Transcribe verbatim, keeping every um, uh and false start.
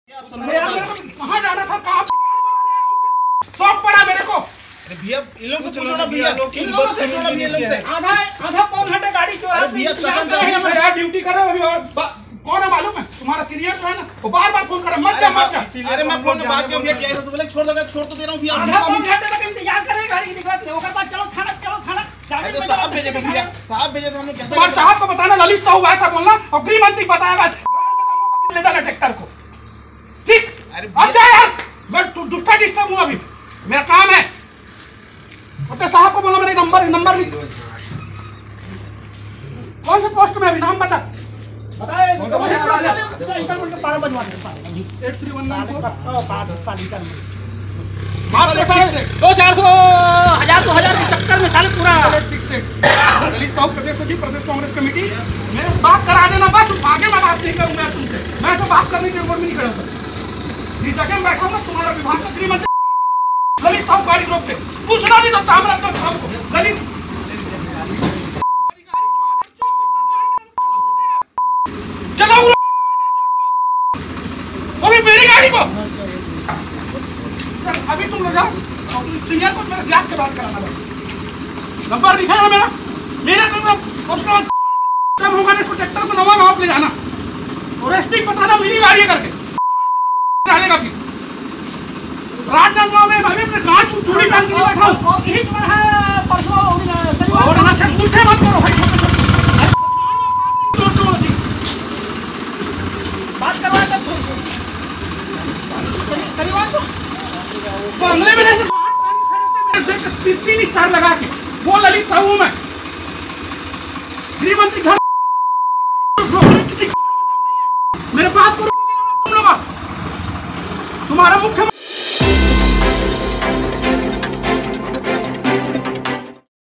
कहाँ जाना था, कहाँ शौक पड़ा मेरे को। भैया इन लोग से पूछो ना भैया, इन लोगों से पूछो ना भैया, लोग से आधा आधा पौन घंटे गाड़ी क्यों है भैया, कसम से मैं यार ड्यूटी कर रहा हूं अभी। और कौन है मालूम है तुम्हारा सीनियर जो है ना, वो बार बार फोन कर रहा है, मत जा मत जा। अरे मैं फोन में बात क्यों किया था, तो बोले छोड़ दो, छोड़ तो दे रहा हूं भैया। आधा पौन घंटे तक इंतजार करें गाड़ी निकलत नहीं, ओकर बाद चलो थाना, चलो थाना। साहब भेजे थे भैया, साहब भेजे थे, हम कैसे तुम्हारे साहब को बताना ललित साहू ऐसा बोलना, और गृह मंत्री बताएगा ले जाना ट्रैक्टर को, ठीक। अच्छा यार मैं दूसरा डिस्टर्ब हूँ अभी, मेरा काम है। तो साहब को बोला मेरे नंबर नंबर भी कौन से पोस्ट में अभी नाम बता बताए। दो चार सौ हजार दो हजार के चक्कर में साले पूरा ललित साहू प्रदेश सचिव प्रदेश कांग्रेस कमेटी मेरे बात करा देना, बस आगे मैं बात नहीं करूंगा तुमसे, मैं तो बात करने की उम्र में नहीं खड़ा था। जिस जगह बैठा हूँ तुम्हारा विभाग का गृहमंत्री ललित साहू गाड़ी रोक दे, पूछना नहीं तो सामने कर साहब को ललित चलो वो भी मेरी गाड़ी को अभी तुम ले जाओ, सीनियर को मेरे ब्लॉक से बात कराना नंबर लिखा है मेरा, मेरा नंबर और उसका कब होगा ना, इसको ट्रैक्टर को नवा नवा ले जाना और एसपी बताना मेरी गाड़ी करके डालेगा भी। राजनांदगांव में भाई अपने कांच चूड़ी पहन के बैठा हूं, यही तुम्हारा है परसों और ना चल उल्टे मत करो भाई, छोटे छोटे बात करवा तब शनिवार को बंगले में ऐसे खड़े होते मेरे देख तीन स्टार लगा के वो ललित साहू मैं गृह मंत्री घर मेरे बात को तुम लोग, तुम्हारा मुख्यमंत्री